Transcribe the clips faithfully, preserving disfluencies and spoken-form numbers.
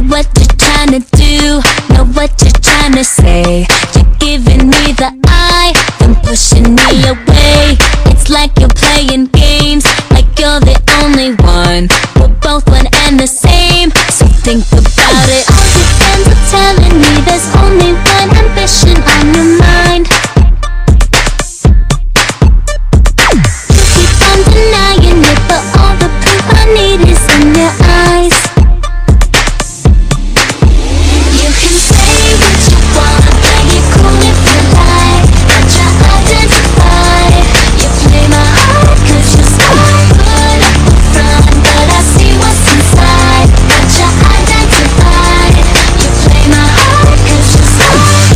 what you're trying to do, know what you're trying to say. You're giving me the eye, then pushing me away. It's like you're playing games, like you're the only one. We're both one and the same, so think about it. All your friends are telling me there's only one ambition on your mind. You keep on denying it, but all the proof I need is in your eyes. You can say what you want, play it cool if you like, but you identify. You play my heart cause you're so good up the front, but I see what's inside, but you identify. You play my heart cause you're so.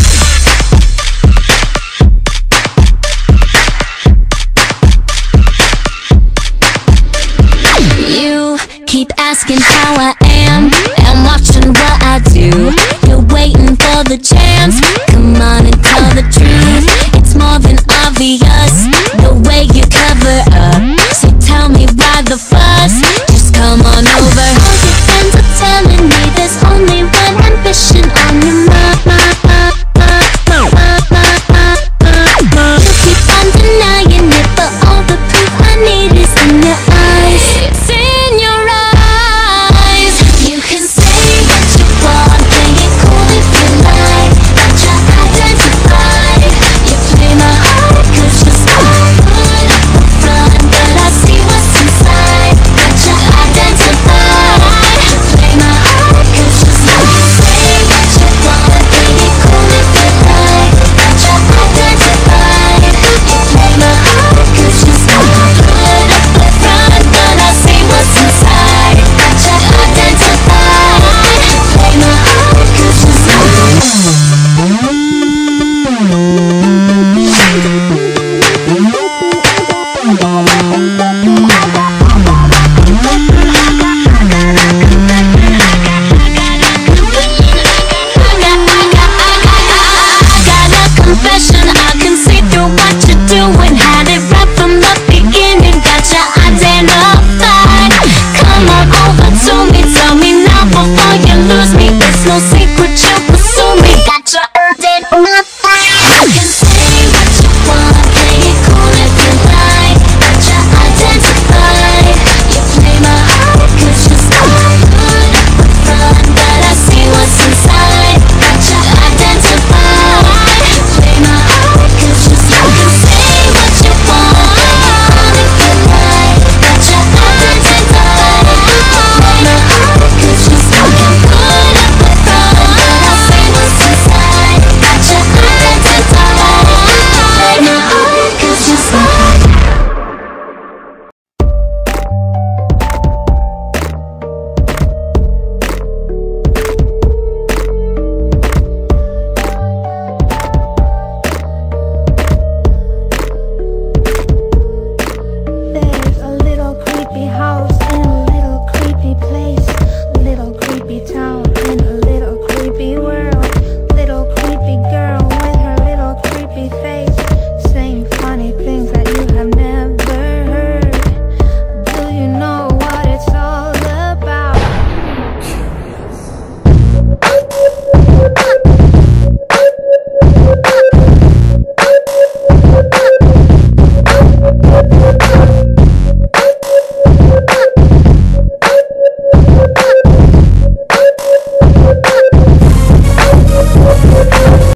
You keep asking how I am and watching what I do. You're waiting for the chance, come on and tell the truth. It's more than obvious the way you cover up, so tell me why the fuck